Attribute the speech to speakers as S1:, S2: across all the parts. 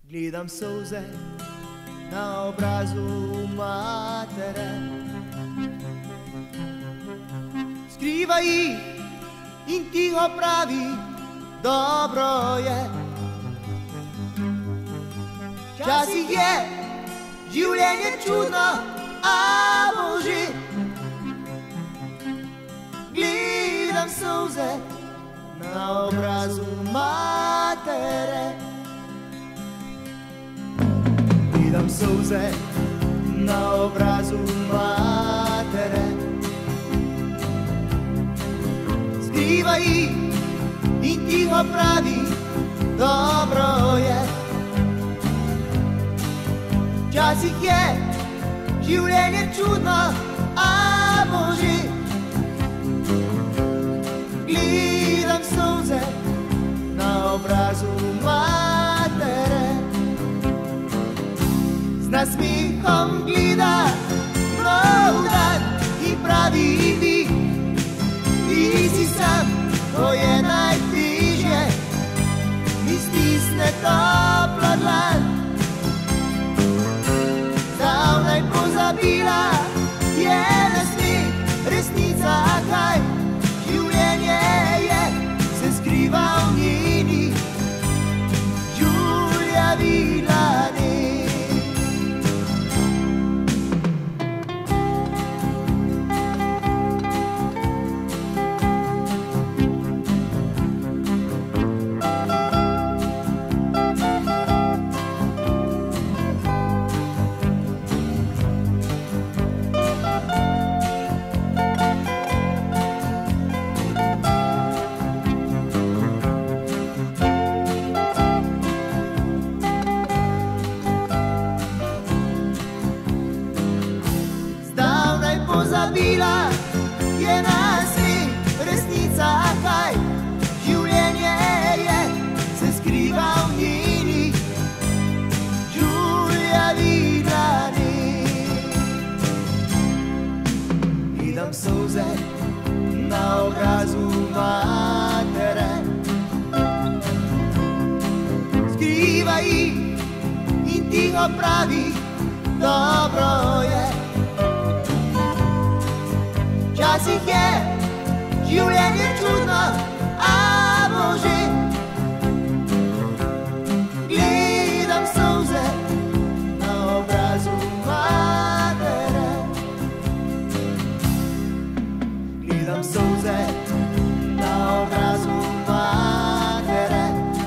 S1: Gledam solze na obrazu matere, skriva jih in tiho pravi, dobro je. Včasih je življenje čudno, a bože, gledam solze na obrazu matere. Gledam solze na obrazu matere, skriva jih in tiho pravi, dobro je. Včasih je življenje čudno, a bože, gledam solze na obrazu matere. Z nasmehom gleda nov dan in pravi mi, ti si sam, ko je najtežje, mi stisne topla dlan. Zdavnaj pozabila je nasmeh, resnica kaj, življenje je, se skriva v njeni Julija Vilane. Pozabila je nasmeh, resnica kaj, življenje je, se skriva v njeni Julija Vilane. Gledam solze na obrazu matere, skriva jih in tiho pravi, dobro je. Včasih je življenje čudno, a bože, gledam solze na obrazu matere. Gledam solze na obrazu matere,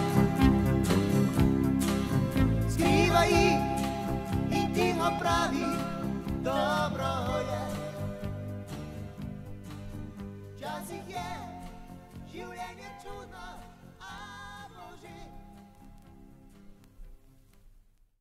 S1: skriva jih in tiho pravi, dobro je. Včasih je življenje čudno, a bože.